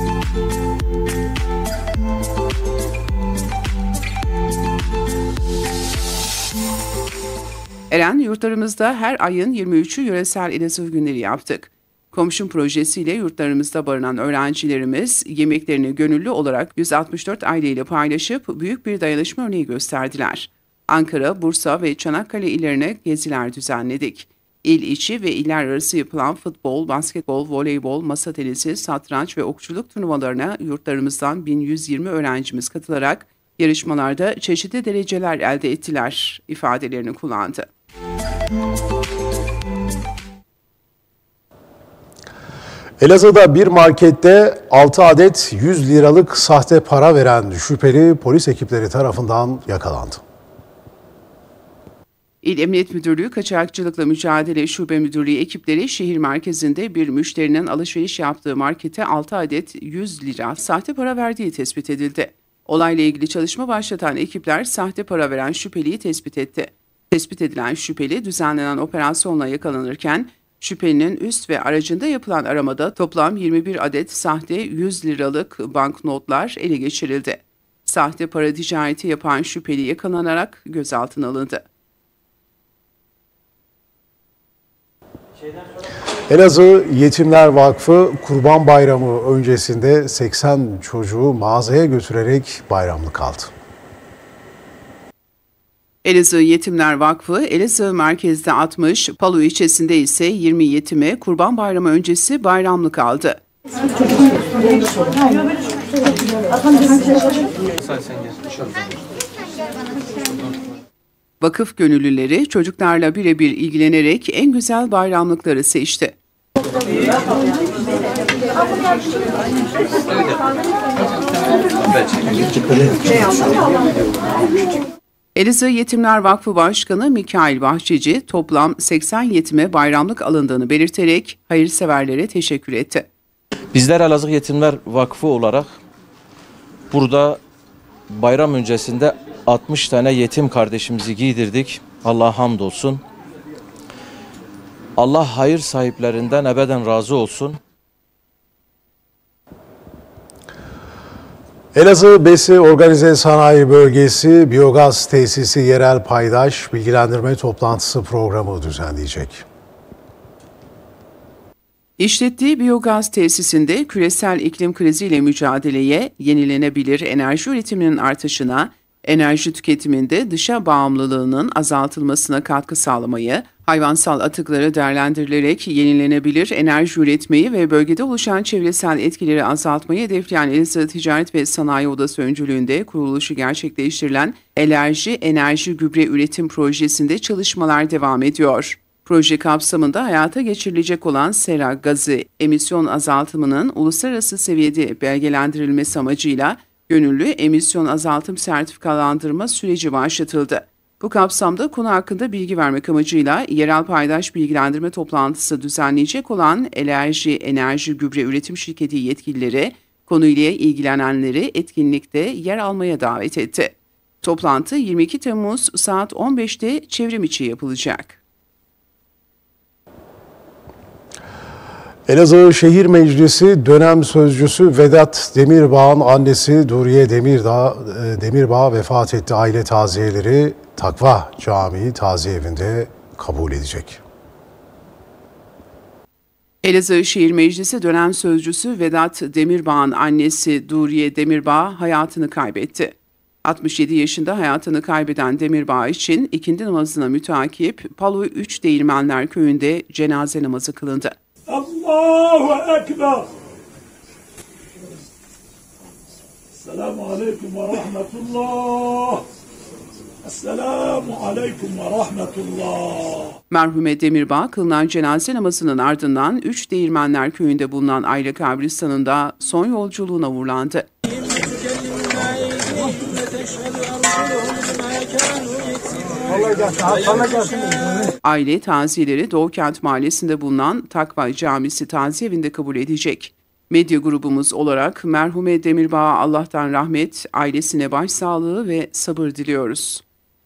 Eren, yurtlarımızda her ayın yirmi üçü yöresel Elazığ günleri yaptık. Komşum projesiyle yurtlarımızda barınan öğrencilerimiz yemeklerini gönüllü olarak yüz altmış dört aileyle paylaşıp büyük bir dayanışma örneği gösterdiler. Ankara, Bursa ve Çanakkale illerine geziler düzenledik. İl içi ve iller arası yapılan futbol, basketbol, voleybol, masa tenisi, satranç ve okçuluk turnuvalarına yurtlarımızdan bin yüz yirmi öğrencimiz katılarak yarışmalarda çeşitli dereceler elde ettiler ifadelerini kullandı. Elazığ'da bir markette altı adet yüz liralık sahte para veren şüpheli polis ekipleri tarafından yakalandı. İl Emniyet Müdürlüğü Kaçakçılıkla Mücadele Şube Müdürlüğü ekipleri şehir merkezinde bir müşterinin alışveriş yaptığı markete altı adet yüz lira sahte para verdiği tespit edildi. Olayla ilgili çalışma başlatan ekipler sahte para veren şüpheliyi tespit etti. Tespit edilen şüpheli düzenlenen operasyonla yakalanırken şüphelinin üst ve aracında yapılan aramada toplam yirmi bir adet sahte yüz liralık banknotlar ele geçirildi. Sahte para ticareti yapan şüpheli yakalanarak gözaltına alındı. Elazığ Yetimler Vakfı Kurban Bayramı öncesinde seksen çocuğu mağazaya götürerek bayramlık aldı. Elazığ Yetimler Vakfı, Elazığ merkezde altmış, Palu ilçesinde ise yirmi yetime Kurban Bayramı öncesi bayramlık aldı. Vakıf gönüllüleri çocuklarla birebir ilgilenerek en güzel bayramlıkları seçti. Elazığ Yetimler Vakfı Başkanı Mikail Bahçeci toplam seksen yetime bayramlık alındığını belirterek hayırseverlere teşekkür etti. Bizler Elazığ Yetimler Vakfı olarak burada bayram öncesinde altmış tane yetim kardeşimizi giydirdik. Allah'a hamdolsun. Allah hayır sahiplerinden ebeden razı olsun. Elazığ Besi Organize Sanayi Bölgesi Biyogaz Tesisi Yerel Paydaş Bilgilendirme Toplantısı programı düzenleyecek. İşlettiği biyogaz tesisinde küresel iklim kriziyle mücadeleye, yenilenebilir enerji üretiminin artışına, enerji tüketiminde dışa bağımlılığının azaltılmasına katkı sağlamayı, hayvansal atıkları değerlendirilerek yenilenebilir enerji üretmeyi ve bölgede oluşan çevresel etkileri azaltmayı hedefleyen Elazığ Ticaret ve Sanayi Odası öncülüğünde kuruluşu gerçekleştirilen Elerji Enerji Gübre Üretim Projesi'nde çalışmalar devam ediyor. Proje kapsamında hayata geçirilecek olan sera gazı emisyon azaltımının uluslararası seviyede belgelendirilmesi amacıyla gönüllü emisyon azaltım sertifikalandırma süreci başlatıldı. Bu kapsamda konu hakkında bilgi vermek amacıyla yerel paydaş bilgilendirme toplantısı düzenleyecek olan Elerji Enerji Gübre Üretim Şirketi yetkilileri konuyla ilgilenenleri etkinlikte yer almaya davet etti. Toplantı yirmi iki Temmuz saat on beşte çevrim içi yapılacak. Elazığ Şehir Meclisi dönem sözcüsü Vedat Demirbağ'ın annesi Duriye Demirdağ, Demirbağ vefat etti. Aile taziyeleri Takva Camii Taziye Evi'nde kabul edecek. Elazığ Şehir Meclisi dönem sözcüsü Vedat Demirbağ'ın annesi Duriye Demirbağ hayatını kaybetti. altmış yedi yaşında hayatını kaybeden Demirbağ için ikindi namazına müteakip Palu üç Değirmenler Köyü'nde cenaze namazı kılındı. Allahu Ekber. Esselamu Aleyküm ve Rahmetullah. Esselamu Aleyküm ve Rahmetullah. Merhume Demirbağ kılınan cenaze namazının ardından üç Değirmenler Köyü'nde bulunan aile kabristanında son yolculuğuna uğurlandı. Aile taziyeleri Doğukent Mahallesi'nde bulunan Takva Camisi Taziye Evi'nde kabul edecek. Medya grubumuz olarak merhume Demirbağ'a Allah'tan rahmet, ailesine başsağlığı ve sabır diliyoruz.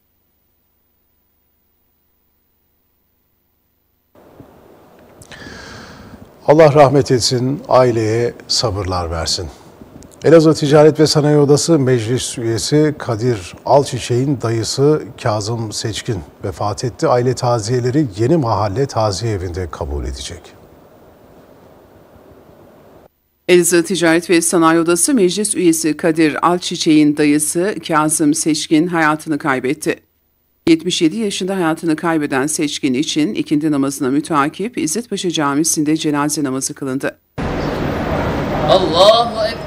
Allah rahmet etsin, aileye sabırlar versin. Elazığ Ticaret ve Sanayi Odası Meclis Üyesi Kadir Alçiçek'in dayısı Kazım Seçkin vefat etti. Aile taziyeleri Yeni Mahalle Taziye Evi'nde kabul edecek. Elazığ Ticaret ve Sanayi Odası Meclis Üyesi Kadir Alçiçek'in dayısı Kazım Seçkin hayatını kaybetti. yetmiş yedi yaşında hayatını kaybeden Seçkin için ikindi namazına müteakip İzzetpaşa Camisi'nde cenaze namazı kılındı. Allahu Ekber.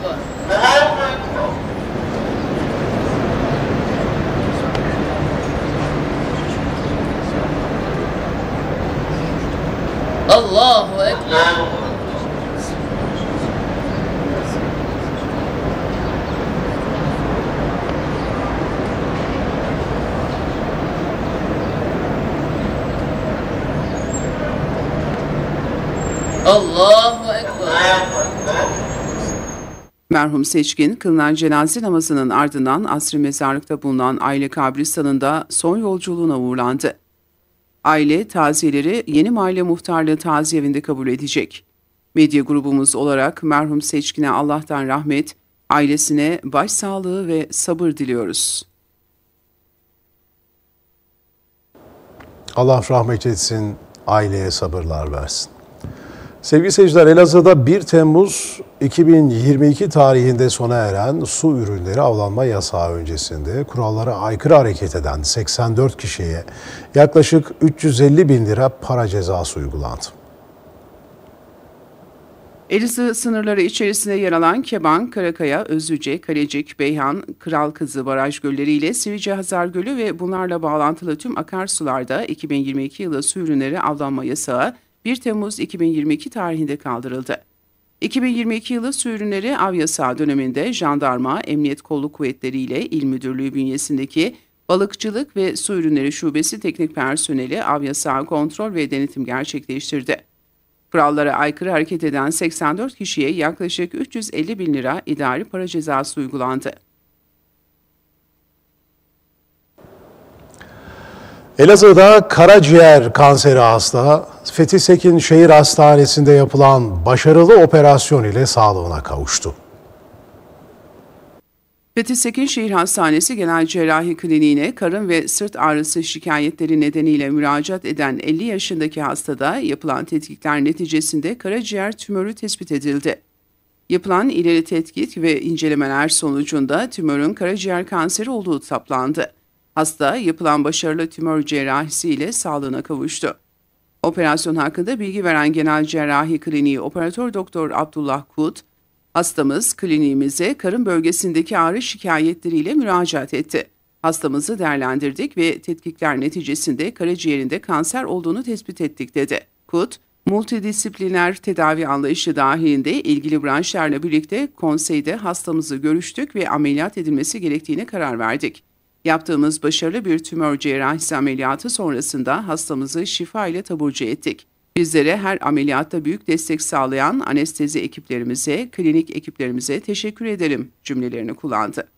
Allahu Ekber. Allahu Ekber. Merhum Seçkin, kılınan cenaze namazının ardından Asri Mezarlık'ta bulunan aile kabristanında son yolculuğuna uğurlandı. Aile taziyeleri Yeni Mahalle Muhtarlığı Taziye Evi'nde kabul edecek. Medya grubumuz olarak merhum Seçkin'e Allah'tan rahmet, ailesine başsağlığı ve sabır diliyoruz. Allah rahmet etsin, aileye sabırlar versin. Sevgili seyirciler, Elazığ'da bir Temmuz iki bin yirmi iki tarihinde sona eren su ürünleri avlanma yasağı öncesinde kurallara aykırı hareket eden seksen dört kişiye yaklaşık üç yüz elli bin lira para cezası uygulandı. Elazığ sınırları içerisinde yer alan Keban, Karakaya, Özlüce, Kalecik, Beyhan, Kralkızı baraj gölleriyle Sivrice Hazar Gölü ve bunlarla bağlantılı tüm akarsularda iki bin yirmi iki yılı su ürünleri avlanma yasağı bir Temmuz iki bin yirmi iki tarihinde kaldırıldı. iki bin yirmi iki yılı su ürünleri av yasağı döneminde jandarma, emniyet kolluk kuvvetleri ile il müdürlüğü bünyesindeki Balıkçılık ve Su Ürünleri Şubesi teknik personeli av yasağı kontrol ve denetim gerçekleştirdi. Kurallara aykırı hareket eden seksen dört kişiye yaklaşık üç yüz elli bin lira idari para cezası uygulandı. Elazığ'da karaciğer kanseri hasta Fethi Sekin Şehir Hastanesi'nde yapılan başarılı operasyon ile sağlığına kavuştu. Fethi Sekin Şehir Hastanesi Genel Cerrahi Kliniğine karın ve sırt ağrısı şikayetleri nedeniyle müracaat eden elli yaşındaki hastada yapılan tetkikler neticesinde karaciğer tümörü tespit edildi. Yapılan ileri tetkik ve incelemeler sonucunda tümörün karaciğer kanseri olduğu saptandı. Hasta yapılan başarılı tümör cerrahisi ile sağlığına kavuştu. Operasyon hakkında bilgi veren Genel Cerrahi Kliniği Operatör Doktor Abdullah Kut, hastamız kliniğimize karın bölgesindeki ağrı şikayetleriyle müracaat etti. Hastamızı değerlendirdik ve tetkikler neticesinde karaciğerinde kanser olduğunu tespit ettik dedi. Kut, multidisipliner tedavi anlayışı dahilinde ilgili branşlarla birlikte konseyde hastamızı görüştük ve ameliyat edilmesi gerektiğine karar verdik. Yaptığımız başarılı bir tümör cerrahisi ameliyatı sonrasında hastamızı şifa ile taburcu ettik. Bizlere her ameliyatta büyük destek sağlayan anestezi ekiplerimize, klinik ekiplerimize teşekkür ederim cümlelerini kullandı.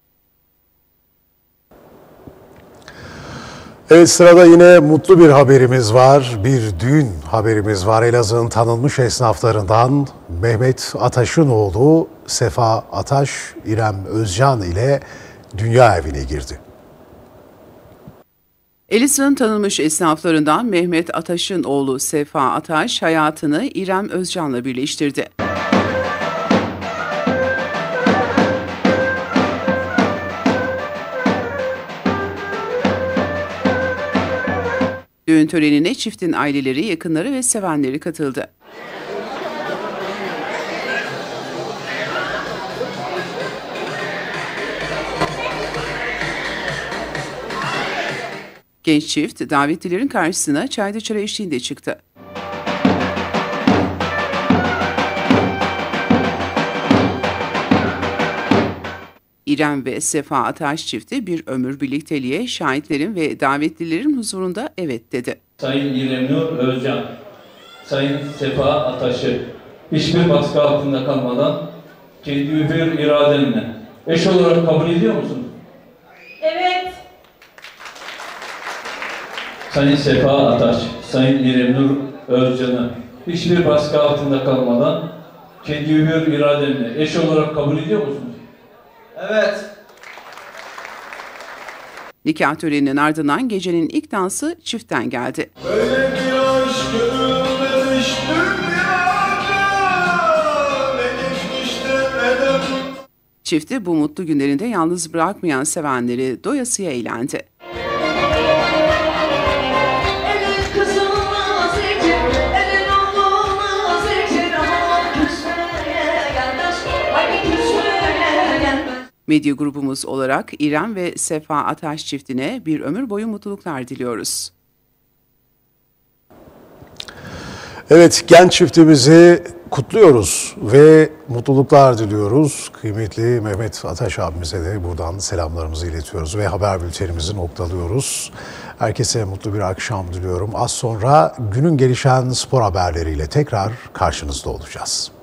Evet, sırada yine mutlu bir haberimiz var. Bir düğün haberimiz var. Elazığ'ın tanınmış esnaflarından Mehmet Ataş'ın oğlu Sefa Ataş, İrem Özcan ile dünya evine girdi. Elazığ'ın tanınmış esnaflarından Mehmet Ataş'ın oğlu Sefa Ataş hayatını İrem Özcan'la birleştirdi. Düğün törenine çiftin aileleri, yakınları ve sevenleri katıldı. Genç çift davetlilerin karşısına çayda çıra eşliğinde çıktı. İrem ve Sefa Ataş çifti bir ömür birlikteliğe şahitlerin ve davetlilerin huzurunda evet dedi. Sayın İrem Nur Özcan, Sayın Sefa Ataş'ı hiçbir baskı altında kalmadan kendi hür iradenle eş olarak kabul ediyor musunuz? Evet. Sayın Sefa Ataş, Sayın İrem Nur Özcan'ı hiçbir baskı altında kalmadan kendi hür iradenle eş olarak kabul ediyor musunuz? Evet. Nikah töreninin ardından gecenin ilk dansı çiftten geldi. Böyle bir aşk görülmemiş dünyada, ne geçmişte ne de bu. Çifti bu mutlu günlerinde yalnız bırakmayan sevenleri doyasıya eğlendi. Medya grubumuz olarak İrem ve Sefa Ataş çiftine bir ömür boyu mutluluklar diliyoruz. Evet, genç çiftimizi kutluyoruz ve mutluluklar diliyoruz. Kıymetli Mehmet Ataş abimize de buradan selamlarımızı iletiyoruz ve haber bültenimizi noktalıyoruz. Herkese mutlu bir akşam diliyorum. Az sonra günün gelişen spor haberleriyle tekrar karşınızda olacağız.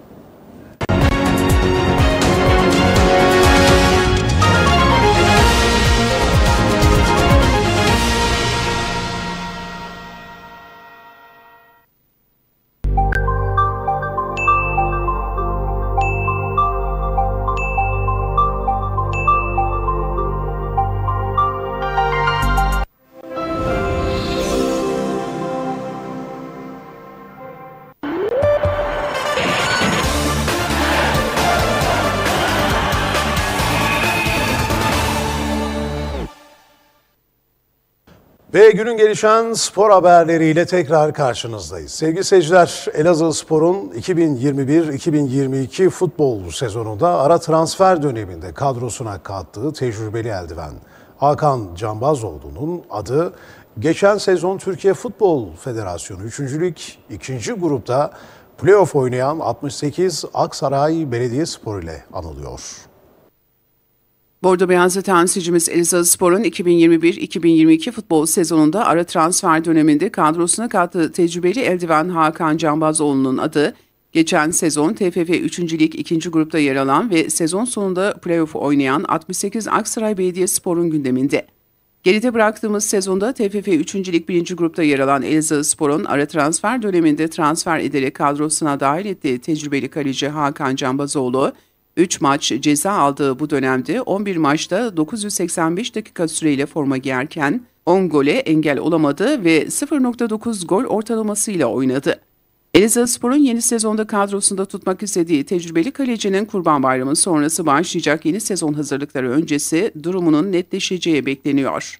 Ve günün gelişen spor haberleriyle tekrar karşınızdayız. Sevgili seyirciler, Elazığspor'un iki bin yirmi bir iki bin yirmi iki futbol sezonunda ara transfer döneminde kadrosuna kattığı tecrübeli eldiven Hakan Canbazoğlu'nun adı geçen sezon Türkiye Futbol Federasyonu üçüncü Lig ikinci grupta playoff oynayan altmış sekiz Aksaray Belediyespor ile anılıyor. Bordo Beyazlı temsilcimiz Elazığspor'un iki bin yirmi bir iki bin yirmi iki futbol sezonunda ara transfer döneminde kadrosuna kattığı tecrübeli eldiven Hakan Canbazoğlu'nun adı, geçen sezon T F F üçüncü Lig ikinci grupta yer alan ve sezon sonunda playoff oynayan altmış sekiz Aksaray Belediyespor'un gündeminde. Geride bıraktığımız sezonda T F F üçüncü Lig birinci grupta yer alan Elazığspor'un ara transfer döneminde transfer ederek kadrosuna dahil ettiği tecrübeli kaleci Hakan Canbazoğlu, üç maç ceza aldığı bu dönemde on bir maçta dokuz yüz seksen beş dakika süreyle forma giyerken on gole engel olamadı ve sıfır virgül dokuz gol ortalamasıyla oynadı. Elazığspor'un yeni sezonda kadrosunda tutmak istediği tecrübeli kalecinin Kurban Bayramı sonrası başlayacak yeni sezon hazırlıkları öncesi durumunun netleşeceği bekleniyor.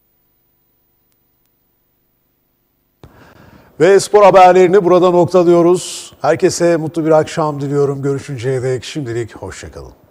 Ve spor haberlerini burada noktalıyoruz. Herkese mutlu bir akşam diliyorum. Görüşünceye dek şimdilik hoşça kalın.